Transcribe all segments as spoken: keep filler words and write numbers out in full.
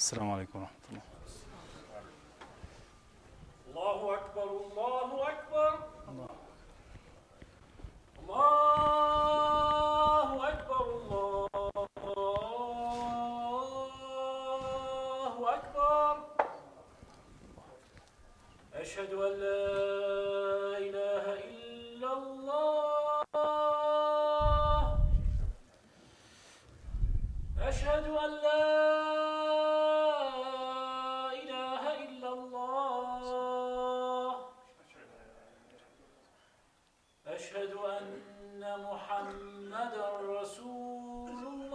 السلام عليكم ورحمة الله. الله أكبر الله أكبر الله الله أكبر الله أكبر. أشهد أن لا إله إلا الله. أشهد أن لا إله إلا الله. أشهد أن محمدا رسول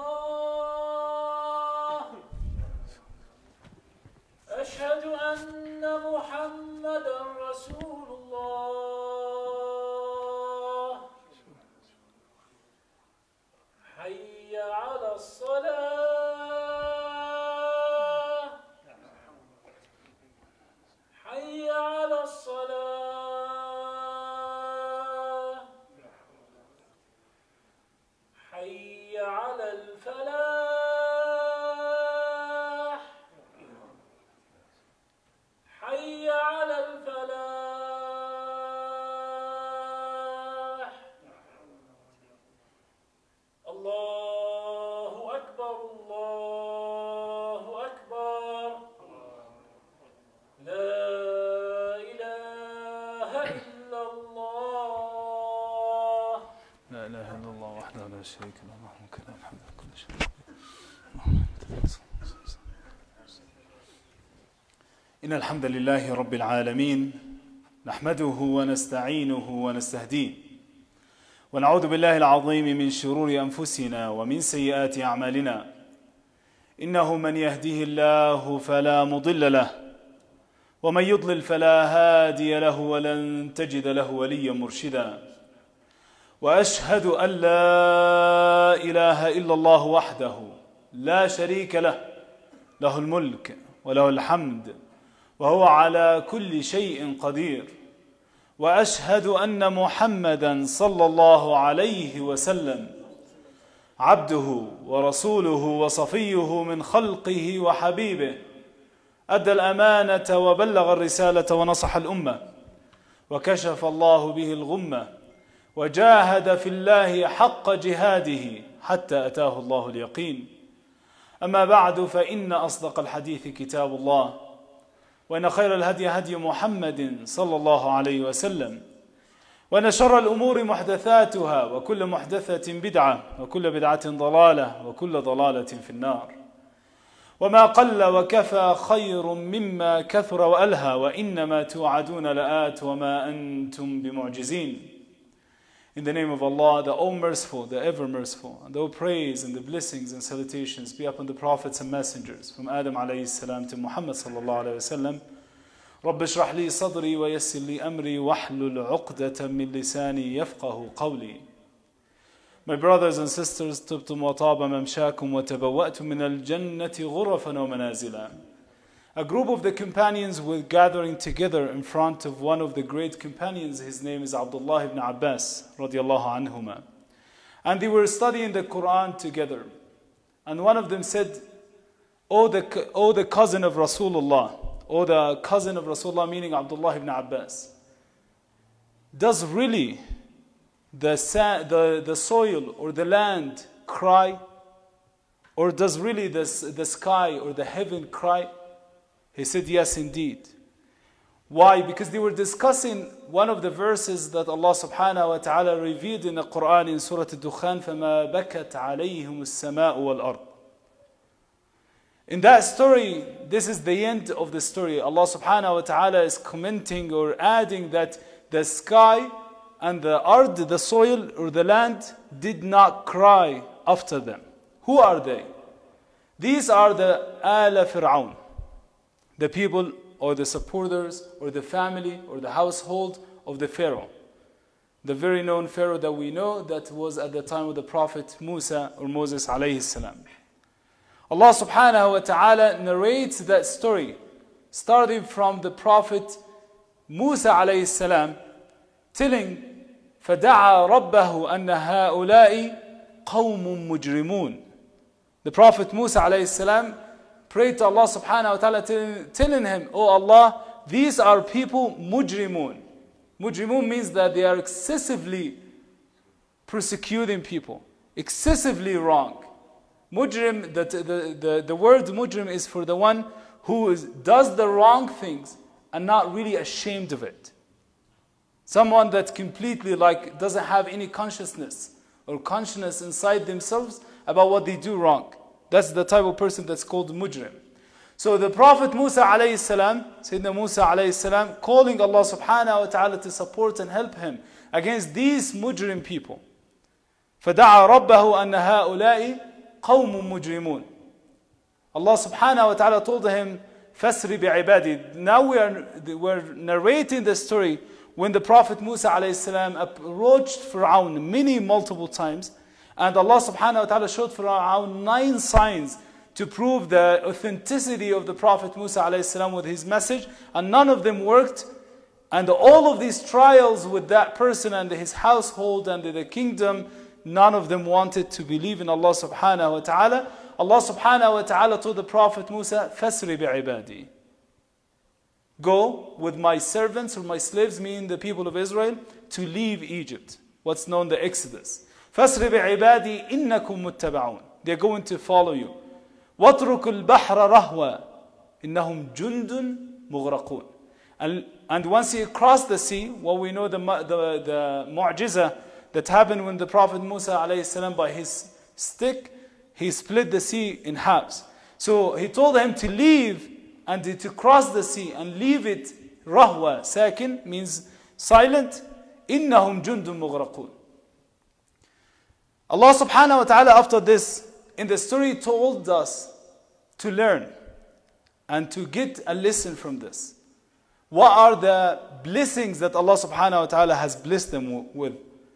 الله. أشهد أن محمدا رسول الله. حي على الصلاة. حي على الصلاة. حي على الفلاح. حي على الفلاح. الله أكبر الله أكبر. لا إله إلا الله. لا إله إلا الله وحده لا شريك له له الملك وله الحمد لله كل شيء. إن الحمد لله رب العالمين نحمده ونستعينه ونستهديه ونعوذ بالله العظيم من شرور أنفسنا ومن سيئات أعمالنا. إنه من يهديه الله فلا مضل له ومن يضلل فلا هادي له ولن تجد له وليا مرشدا. وأشهد أن لا إله إلا الله وحده لا شريك له له الملك وله الحمد وهو على كل شيء قدير. وأشهد أن محمدا صلى الله عليه وسلم عبده ورسوله وصفيه من خلقه وحبيبه، أدى الأمانة وبلغ الرسالة ونصح الأمة وكشف الله به الغمة وجاهد في الله حق جهاده حتى أتاه الله اليقين. أما بعد، فإن أصدق الحديث كتاب الله، وإن خير الهدي هدي محمد صلى الله عليه وسلم، وإن شر الأمور محدثاتها وكل محدثة بدعة وكل بدعة ضلالة وكل ضلالة في النار. وما قل وكفى خير مما كثر وألهى، وإنما توعدون لآت وما أنتم بمعجزين. In the name of Allah, the all-merciful, the ever-merciful, and all praise and the blessings and salutations be upon the prophets and messengers, from Adam alayhi salam to Muhammad sallallahu alayhi wa sallam. رب اشرح لي صدري ويسر لي أمري واحلل عقدة من لساني يفقه قولي. My brothers and sisters, طبتم وطاب ممشاكم وتبوأتم من الجنة غرفا ومنازلا. A group of the companions were gathering together in front of one of the great companions. His name is Abdullah ibn Abbas radiallahu anhuma. And they were studying the Quran together. And one of them said, O the, o the cousin of Rasulullah, O the cousin of Rasulullah, meaning Abdullah ibn Abbas, does really the, the, the soil or the land cry? Or does really the, the sky or the heaven cry? He said, yes, indeed. Why? Because they were discussing one of the verses that Allah subhanahu wa ta'ala revealed in the Quran in Surah Al-Dukhan, فَمَا بَكَتْ عَلَيْهِمُ السَّمَاءُ وَالْأَرْضِ. In that story, this is the end of the story. Allah subhanahu wa ta'ala is commenting or adding that the sky and the earth, the soil or the land, did not cry after them. Who are they? These are the Ala Fir'aun, the people or the supporters or the family or the household of the Pharaoh, the very known Pharaoh that we know that was at the time of the Prophet Musa or Moses alayhi salam. Allah subhanahu wa ta'ala narrates that story starting from the Prophet Musa alayhi salam telling فَدَعَى رَبَّهُ أَنَّ هَؤُلَاءِ قَوْمٌ مُجْرِمُونَ. The Prophet Musa alayhi salam prayed to Allah subhanahu wa ta'ala, telling, telling him, oh Allah, these are people mujrimun. Mujrimun means that they are excessively persecuting people, excessively wrong. Mujrim, the, the, the, the word mujrim is for the one who is, does the wrong things and not really ashamed of it. Someone that completely like doesn't have any consciousness or consciousness inside themselves about what they do wrong. That's the type of person that's called mujrim. So the Prophet Musa alayhi salam, Sayyidina Musa alayhi salam, calling Allah subhanahu wa ta'ala to support and help him against these mujrim people. فَدَعَى رَبَّهُ أَنَّ هَؤُلَاءِ قَوْمٌ مُجْرِمُونَ. Allah subhanahu wa ta'ala told him, فَاسْرِ بِعِبَادِي. Now we are we're narrating the story when the Prophet Musa alayhi salam approached Fir'aun many multiple times, and Allah subhanahu wa ta'ala showed Fir'aun nine signs to prove the authenticity of the Prophet Musa alayhi salam with his message, and none of them worked. And all of these trials with that person and his household and the kingdom, none of them wanted to believe in Allah subhanahu wa ta'ala. Allah subhanahu wa ta'ala told the Prophet Musa, فَاسْرِ بِعِبَادِي. Go with my servants or my slaves, meaning the people of Israel, to leave Egypt. What's known the Exodus. فَاسْرِ بِعِبَادِي إِنَّكُمْ مُتَّبَعُونَ. They're going to follow you. وَاتْرُكُ الْبَحْرَ رَهْوًا إِنَّهُمْ جُنْدٌ مُغْرَقُونَ. And, and once he crossed the sea, what we know the, the, the mu'jiza that happened when the Prophet Musa alayhi salam by his stick, he split the sea in halves. So he told him to leave and to cross the sea and leave it rahwa, sakin, means silent. إِنَّهُمْ جُنْدٌ مُغْرَقُونَ. Allah subhanahu wa ta'ala after this, in the story told us to learn and to get a lesson from this. What are the blessings that Allah subhanahu wa ta'ala has blessed them with?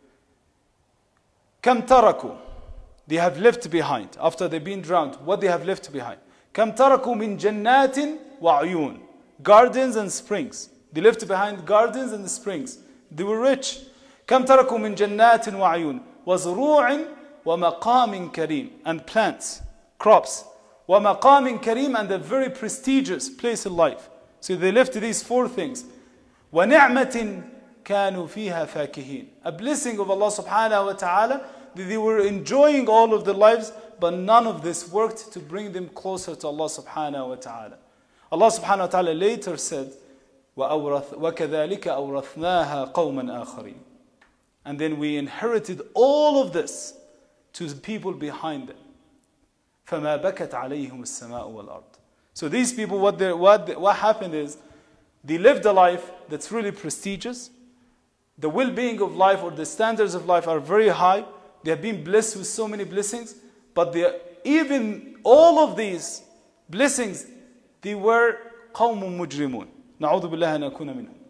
Kam taraku. They have left behind after they've been drowned. What they have left behind? Kam taraku min jannatin wa uyun. Gardens and springs. They left behind gardens and springs. They were rich. Kam taraku min jannatin wa uyun. وَزُرُوعٍ وَمَقَامٍ كَرِيمٍ. And plants, crops. وَمَقَامٍ كَرِيمٍ. And a very prestigious place in life. So they left these four things. وَنِعْمَةٍ كَانُوا فِيهَا فَاكِهِينَ. A blessing of Allah subhanahu wa ta'ala. They were enjoying all of their lives, but none of this worked to bring them closer to Allah subhanahu wa ta'ala. Allah subhanahu wa ta'ala later said, وَكَذَلِكَ أَوْرَثْنَاهَا قَوْمًا آخَرِينَ. And then we inherited all of this to the people behind them. فَمَا بَكَتْ عَلَيْهِمُ السَّمَاءُ وَالْأَرْضِ. So these people, what, what, what happened is, they lived a life that's really prestigious. The well-being of life or the standards of life are very high. They have been blessed with so many blessings. But they, even all of these blessings, they were قَوْمٌ مُجْرِمُونَ. نَعُوذُ بِاللَّهِ أَنْ نَكُونَ مِنْهُمْ.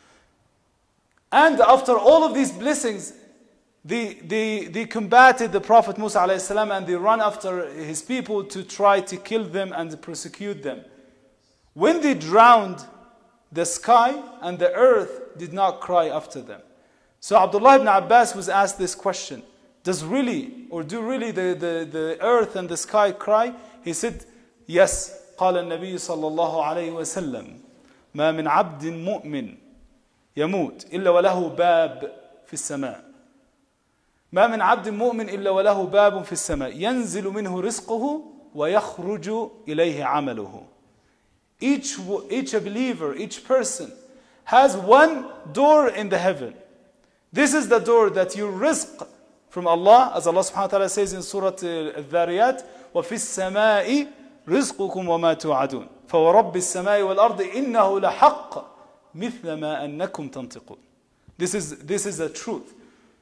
And after all of these blessings, they, they, they combated the Prophet Musa alayhi salam and they ran after his people to try to kill them and persecute them. When they drowned, the sky and the earth did not cry after them. So Abdullah ibn Abbas was asked this question. Does really, or do really the, the, the earth and the sky cry? He said, yes. قال النبي صلى الله عليه وسلم ما من عبد مؤمن يموت إلا وله باب في السماء. ما من عبد مؤمن إلا وله باب في السماء ينزل منه رزقه ويخرج إليه عمله. Each, each believer, each person has one door in the heaven. This is the door that you rizq from Allah, as Allah subhanahu wa ta'ala says in Surah Al-Dhariyat, وَفِي السَّمَاءِ رِزْقُكُمْ وَمَا تُوعَدُونَ فَوَرَبِّ السَّمَاءِ وَالْأَرْضِ إِنَّهُ لَحَقٌّ مِثْلَ مَا أَنَّكُمْ تَنْطِقُونَ. This is, this is the truth.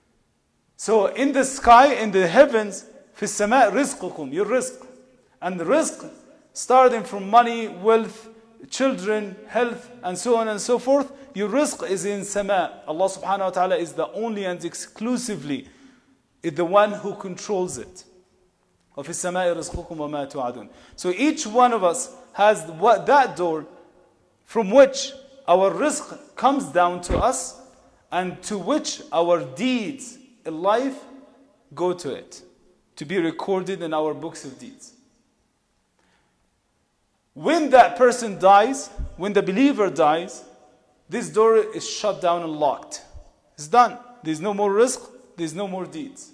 So in the sky, in the heavens, فِي السَّمَاءِ رِزْقُكُمْ, your rizq. And rizq, starting from money, wealth, children, health, and so on and so forth, your rizq is in sama. Allah subhanahu wa ta'ala is the only and exclusively is the one who controls it. وَفِي السَّمَاءِ رِزْقُكُمْ وَمَا تُوعَدُونَ. So each one of us has what, that door from which our rizq comes down to us and to which our deeds in life go to it, to be recorded in our books of deeds. When that person dies, when the believer dies, this door is shut down and locked. It's done. There's no more rizq, there's no more deeds.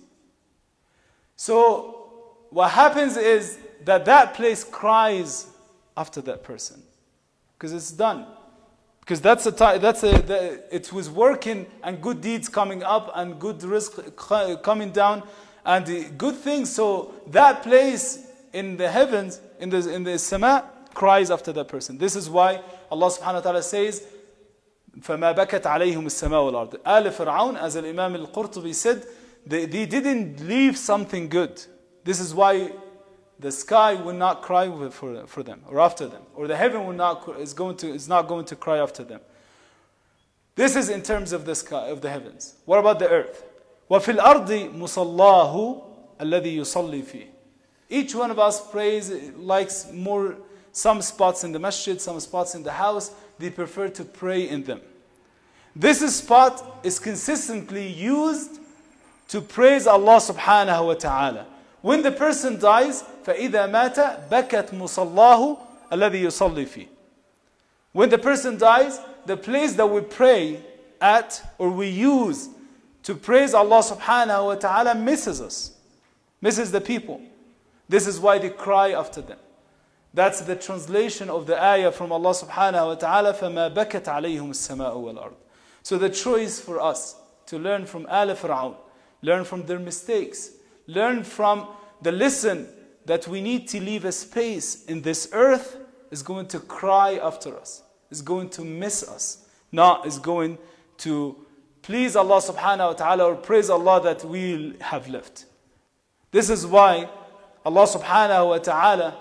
So what happens is that that place cries after that person because it's done. Because that's a time, that's a, the, it was working and good deeds coming up and good rizq coming down and the good things. So that place in the heavens, in the in the sama, cries after that person. This is why Allah subhanahu wa ta'ala says, فَمَا بَكَتْ عَلَيْهُمُ السَّمَاءُ وَالْأَرْضِ. Al Fir'aun, as Imam al-Qurtubi said, they, they didn't leave something good. This is why the sky will not cry for, for them or after them, or the heaven will not is going to is not going to cry after them. This is in terms of the sky, of the heavens. What about the earth? وَفِي الْأَرْضِ مُصَلَّاهُ الَّذِي يُصَلِّي فِيهِ. Each one of us prays, likes more, some spots in the masjid, some spots in the house, they prefer to pray in them. This spot is consistently used to praise Allah subhanahu wa ta'ala. When the person dies, فَإِذَا مَاتَ بَكَتْ مُصَلَّاهُ الَّذِي يُصَلِّي فِيهِ. When the person dies, the place that we pray at or we use to praise Allah subhanahu wa ta'ala misses us, misses the people. This is why they cry after them. That's the translation of the ayah from Allah subhanahu wa ta'ala, فَمَا بَكَتْ عَلَيْهُمُ السَّمَاءُ وَالْأَرْضِ. So the choice for us to learn from Al Fir'aun, learn from their mistakes, learn from the lesson that we need to leave a space in this earth is going to cry after us, is going to miss us, not is going to please Allah subhanahu wa ta'ala or praise Allah that we have left. This is why Allah subhanahu wa ta'ala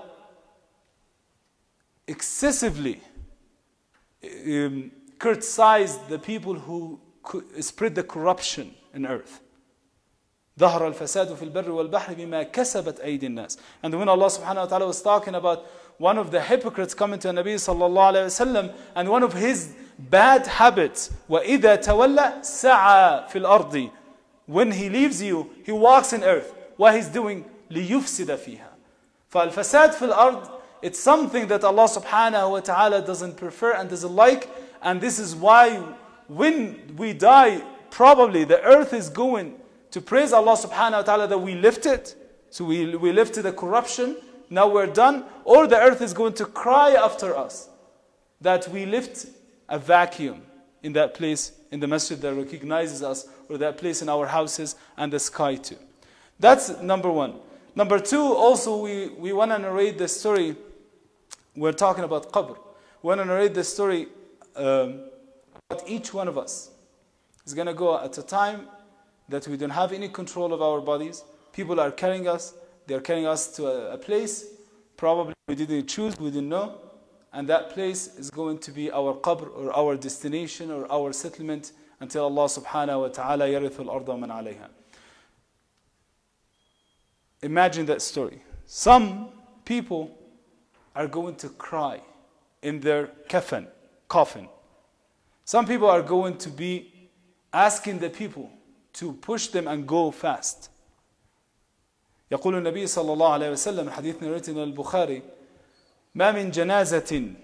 excessively um, criticized the people who spread the corruption in earth. ظهر الفساد في البر والبحر بما كسبت أيدي الناس. And when Allah subhanahu wa ta'ala was talking about one of the hypocrites coming to Nabi sallallahu alayhi wa sallam, and one of his bad habits, وَإِذَا تَوَلَّى سَعَى فِي الْأَرْضِ. When he leaves you, he walks in earth. What he's doing? لِيُفْسِدَ فِيهَا. فالفساد في الأرض, it's something that Allah subhanahu wa ta'ala doesn't prefer and doesn't like. And this is why when we die, probably the earth is going to praise Allah subhanahu wa ta'ala that we lifted. So we, we lifted the corruption, now we're done. Or the earth is going to cry after us that we lift a vacuum in that place, in the masjid that recognizes us, or that place in our houses, and the sky too. That's number one. Number two, also we, we want to narrate the story. We're talking about qabr. We want to narrate the story um, about each one of us. It's going to go at a time that we don't have any control of our bodies. People are carrying us. They're carrying us to a, a place. Probably we didn't choose, we didn't know. And that place is going to be our qabr, or our destination, or our settlement, until Allah subhanahu wa ta'ala يَرِثُ الْأَرْضَ مَنْ عَلَيْهَا. Imagine that story. Some people are going to cry in their kafan, coffin. Some people are going to be asking the people to push them and go fast. يقول النبي صلى الله عليه وسلم حديث narrated in البخاري ما من جنازة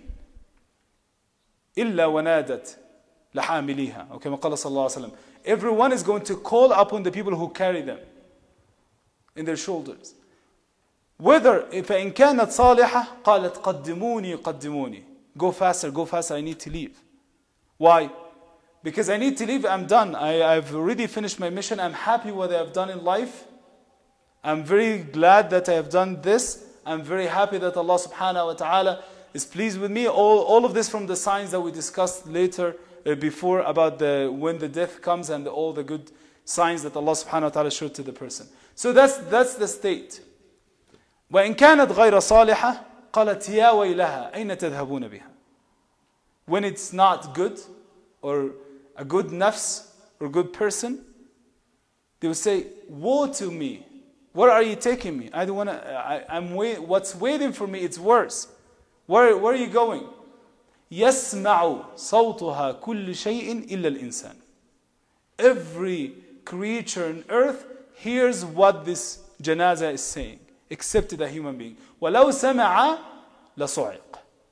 إلا ونادت لحامليها أو كما قال صلى الله عليه وسلم. Everyone is going to call upon the people who carry them in their shoulders. Whether فإن كانت صالحة قالت قدموني قدموني. Go faster, go faster, I need to leave. Why? Because I need to leave, I'm done. I, I've already finished my mission. I'm happy with what I have done in life. I'm very glad that I have done this. I'm very happy that Allah subhanahu wa ta'ala is pleased with me. All, all of this from the signs that we discussed later uh, before about the when the death comes and the, all the good signs that Allah subhanahu wa ta'ala showed to the person. So that's, that's the state. وإن كانت غير صالحة قالت يا ويلها أين تذهبون بها. When it's not good, or a good nafs, or good person, they will say, woe to me. Where are you taking me? I don't want to, I'm wait, what's waiting for me, it's worse. Where, where are you going? يسمع صوتها كل شيء إلا الإنسان. Every creature on earth hears what this janazah is saying, except the human being. وَلَوْ سَمَعَ لَصُعِقْ.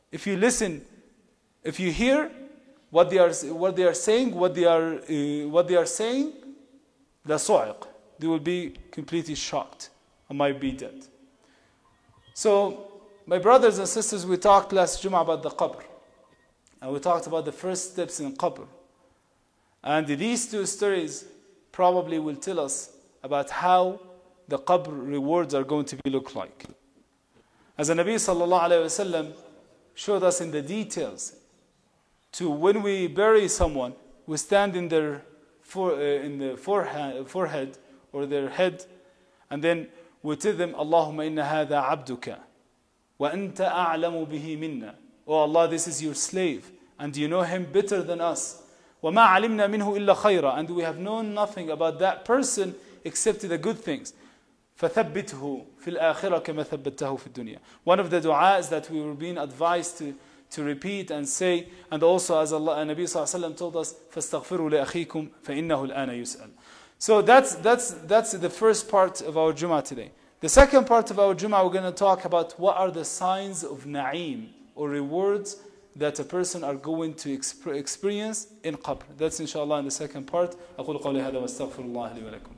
if you listen, if you hear what they are, what they are saying, what they are, uh, what they are saying, the صعق, they will be completely shocked and might be dead. So, my brothers and sisters, we talked last Jum'ah about the qabr. And we talked about the first steps in qabr. And these two stories probably will tell us about how the qabr rewards are going to be look like. As the Nabi sallallahu alayhi wa sallam showed us in the details, to when we bury someone, we stand in their for, uh, in the forehead, forehead or their head, and then we tell them, Allahumma inna hadha abduka, wa anta a'lamu bihi minna. Oh Allah, this is your slave, and you know him better than us. Wa ma alimna minhu illa khayra, and we have known nothing about that person except the good things. فَثَبِّتْهُ فِي الْآخِرَةِ كَمَا ثَبَّتَّهُ فِي الدُّنْيا. One of the du'as that we were being advised to, to repeat and say, and also as Allah, Nabi sallallahu alayhi wa sallam told us, فَاسْتَغْفِرُوا لِأَخِيكُمْ فَإِنَّهُ الْآنَ يُسْأَلُ. So that's, that's, that's the first part of our Jummah today. The second part of our Jummah, we're going to talk about what are the signs of na'im, or rewards that a person are going to exp experience in qabr. That's inshallah in the second part. أقول قولي هذا واستغفر الله لي ولكم.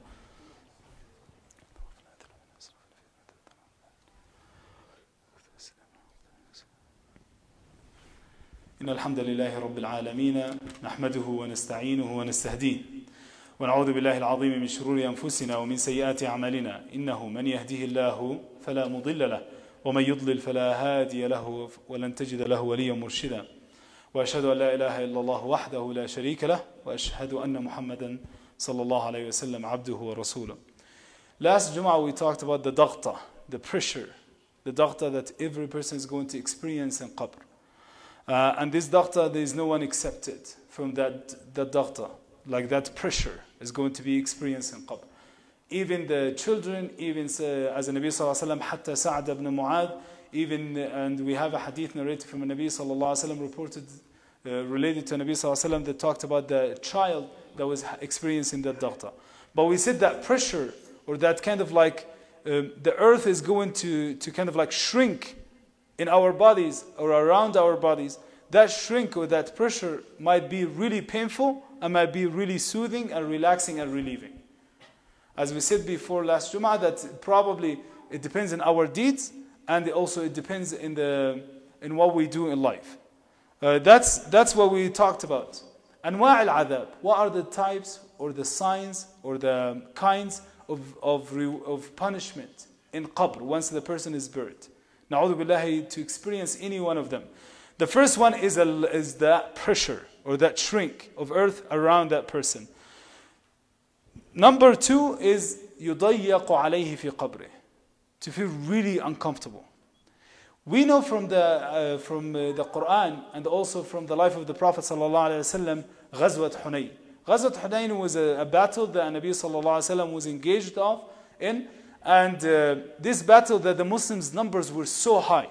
إن الحمد لله رب العالمين نحمده ونستعينه ونستهديه ونعوذ بالله العظيم من شرور أنفسنا ومن سيئات أعمالنا إنه من يهديه الله فلا مضل له ومن يضلل فلا هادي له ولن تجد له وليا مرشدا وأشهد أن لا إله إلا الله وحده لا شريك له وأشهد أن محمدا صلى الله عليه وسلم عبده ورسوله. Last Jum'ah we talked about the daghta, the pressure, the daghta that every person is going to experience in qabr. Uh, and this daghta, there is no one accepted from that, that daghta. Like that pressure is going to be experienced in qabr. Even the children, even uh, as the Nabi sallallahu alayhi wa sallam, hatta Sa'ad ibn Mu'adh, even, uh, and we have a hadith narrated from the Nabi sallallahu alayhi wa sallam, reported, uh, related to the Nabi sallallahu alayhi wa sallam, that talked about the child that was experiencing that daghta. But we said that pressure, or that kind of like, um, the earth is going to, to kind of like shrink in our bodies or around our bodies. That shrink or that pressure might be really painful and might be really soothing and relaxing and relieving. As we said before last Jum'ah, that probably it depends on our deeds, and also it depends in the in what we do in life. Uh, that's that's what we talked about. Anwa' al-adhab. What are the types or the signs or the kinds of of of punishment in qabr once the person is buried? Na'udhu billahi, to experience any one of them. The first one is, a, is that pressure or that shrink of earth around that person. Number two is يُضَيَّقُ عَلَيْهِ فِي قَبْرِهِ, to feel really uncomfortable. We know from the, uh, from uh, the Quran and also from the life of the Prophet sallallahu alaihi wasallam, Ghazwat Hunayn. Ghazwat Hunayn was a, a battle that Nabi sallallahu alaihi wasallam was engaged of in, and uh, this battle that the Muslims' numbers were so high.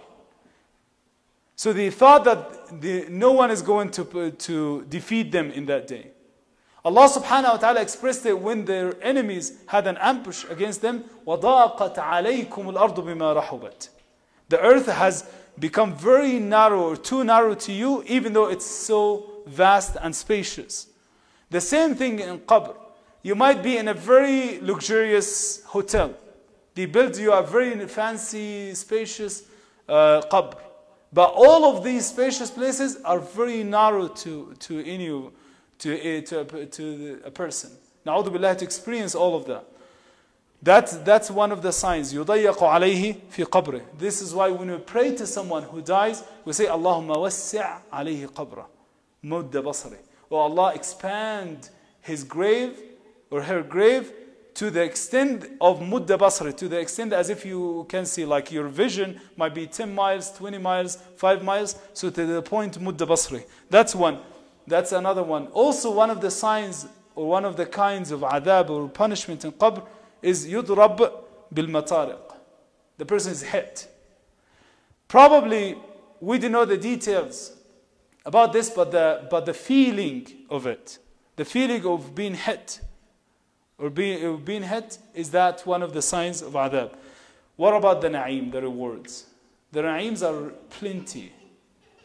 So they thought that the, no one is going to, to defeat them in that day. Allah subhanahu wa ta'ala expressed it when their enemies had an ambush against them. وَضَاقَتْ عَلَيْكُمُ الْأَرْضُ بِمَا رَحُبَتْ. The earth has become very narrow or too narrow to you, even though it's so vast and spacious. The same thing in qabr. You might be in a very luxurious hotel. They build you a very fancy, spacious uh, qabr. But all of these spacious places are very narrow to, to any, to, to, a, to a person. Na'udhu billah, to experience all of that. That's, that's one of the signs. يُضَيَّقُ عَلَيْهِ فِي قَبْرِهِ. This is why when we pray to someone who dies, we say, Allahumma وَسِّعْ عَلَيْهِ قَبْرَهِ مُدَّ بَصَرِهِ. Oh Allah, expand his grave or her grave to the extent of mudda basri, to the extent as if you can see, like your vision might be ten miles, twenty miles, five miles, so to the point mudda basri. That's one. That's another one. Also one of the signs or one of the kinds of adhab or punishment in qabr is yudrab bil matariq. The person is hit. Probably we don't know the details about this, but the, but the feeling of it, the feeling of being hit, or being, being hit, is that one of the signs of adhab. What about the na'im, the rewards? The na'ims are plenty.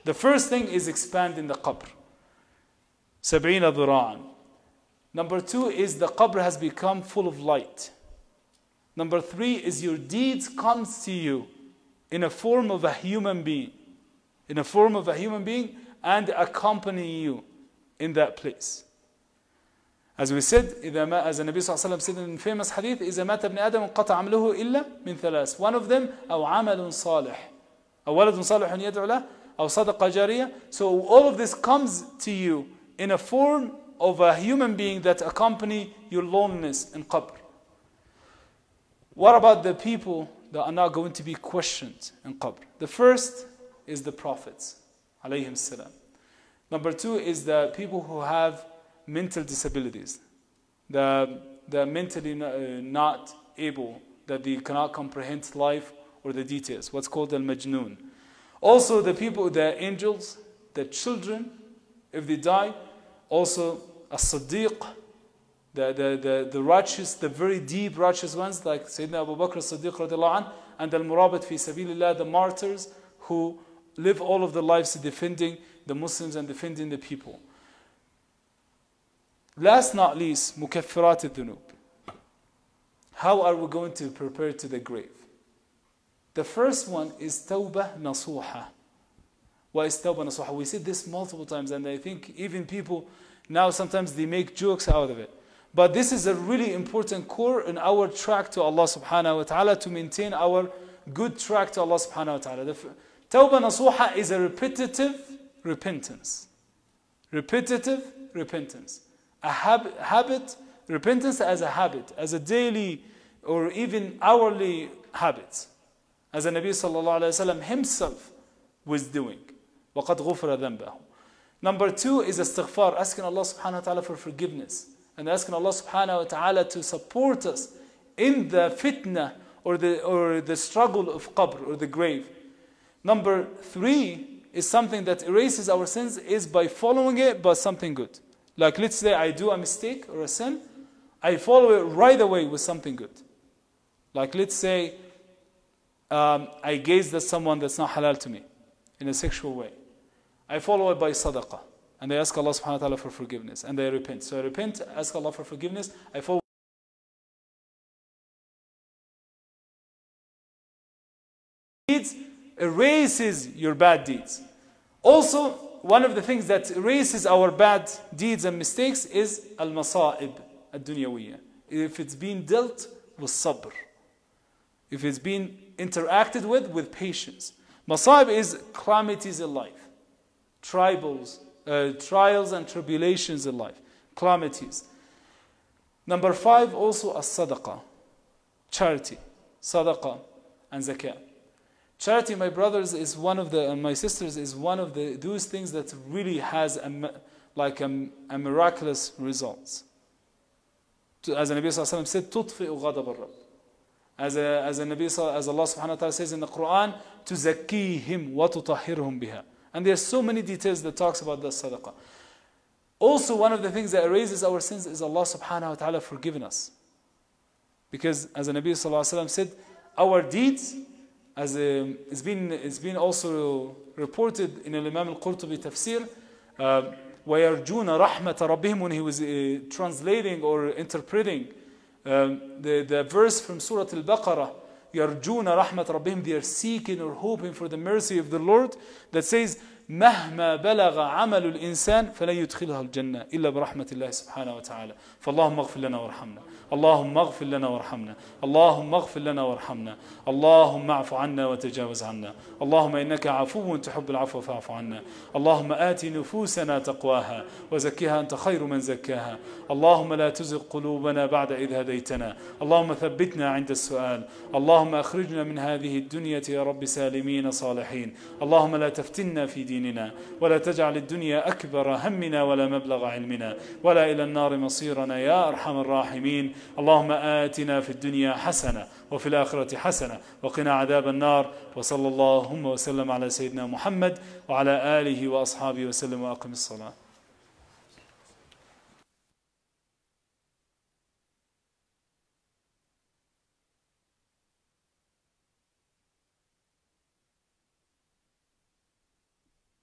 The first thing is expanding the qabr. سبعين ذراعا. Number two is the qabr has become full of light. Number three is your deeds comes to you in a form of a human being. In a form of a human being and accompany you in that place. As we said, إذا ما, as the Nabi صلى الله عليه وسلم said in famous hadith, إذا مات ابن آدم انقطع عمله إلا من ثلاث. One of them, أو عمل صالح. أو ولد صالح يدعو له. أو صدقة جارية. So all of this comes to you in a form of a human being that accompany your loneliness in qabr. What about the people that are not going to be questioned in qabr? The first is the prophets, alayhim salam. Number two is the people who have mental disabilities, the, the mentally not able, that they cannot comprehend life or the details, what's called al-majnoon. Also the people, the angels, the children, if they die, also as-siddiq, the, the, the, the righteous, the very deep righteous ones, like Sayyidina Abu Bakr as-Siddiq radiallahu anh, and al-murabat fi sabilillah, the martyrs who live all of their lives defending the Muslims and defending the people. Last not least, mukaffirat al-dhunub. How are we going to prepare to the grave? The first one is tawbah nasuha. What is tawbah nasuha? We said this multiple times, and I think even people now sometimes they make jokes out of it. But this is a really important core in our track to Allah subhanahu wa ta'ala, to maintain our good track to Allah subhanahu wa ta'ala. The tawbah nasuha is a repetitive repentance. Repetitive repentance. A hab habit, repentance as a habit, as a daily or even hourly habit. As the Nabi sallallahu alayhi wa sallam himself was doing. وَقَدْ غُفْرَ ذَنْبَهُ. Number two is istighfar, asking Allah subhanahu wa ta'ala for forgiveness. And asking Allah subhanahu wa ta'ala to support us in the fitna or the, or the struggle of qabr or the grave. Number three is something that erases our sins is by following it by something good. Like let's say I do a mistake or a sin, I follow it right away with something good. Like let's say um, I gazed at someone that's not halal to me in a sexual way. I follow it by sadaqah. And I ask Allah subhanahu wa ta'ala for forgiveness. And I repent. So I repent, ask Allah for forgiveness. I follow deeds, erases your bad deeds. Also, one of the things that erases our bad deeds and mistakes is al-masa'ib ad-dunyawiyya. If it's been dealt with sabr. If it's been interacted with, with patience. Masa'ib is calamities in life. Tribals, uh, trials and tribulations in life. Calamities. Number five, also as-sadaqah. Charity. Sadaqah and zakah. Charity, my brothers, is one of the, and my sisters, is one of the those things that really has a, like a, a miraculous results. As the Nabi sallallahu alaihi wasallam said, "Tudfi'u ghadab al-Rabb." As a, as a Nabi, as Allah subhanahu wa ta'ala says in the Quran, "Tuzakkihim wa tutahhirhum biha." And there's so many details that talks about the sadaqah. Also, one of the things that erases our sins is Allah subhanahu wa ta'ala forgiving us. Because as the Nabi sallallahu alaihi wasallam said, our deeds, as a, it's been it's been also reported in Imam al-Qurtubi tafsir, uh, وَيَرْجُونَ رَحْمَةَ رَبِّهِمْ, when he was uh, translating or interpreting um, the, the verse from Surah Al-Baqarah, يَرْجُونَ رَحْمَةَ رَبِّهِمْ, they are seeking or hoping for the mercy of the Lord, that says, مهما بلغ عمل الإنسان فلا يدخلها الجنة إلا برحمة الله سبحانه وتعالى فاللهم اغفر لنا وارحمنا اللهم اغفر لنا وارحمنا اللهم اغفر لنا وارحمنا اللهم اعف عنا وتجاوز عنا اللهم إنك عفو تحب العفو فاعف عنا اللهم آت نفوسنا تقواها وزكها أنت خير من زكاها اللهم لا تزغ قلوبنا بعد إذ هديتنا اللهم ثبتنا عند السؤال اللهم أخرجنا من هذه الدنيا يا رب سالمين صالحين اللهم لا تفتنا في ديننا ولا تجعل الدنيا أكبر همنا ولا مبلغ علمنا ولا إلى النار مصيرنا يا أرحم الراحمين اللهم آتنا في الدنيا حسنة وفي الآخرة حسنة وقنا عذاب النار وصلى اللهم وسلم على سيدنا محمد وعلى آله وأصحابه وسلم وأقم الصلاة.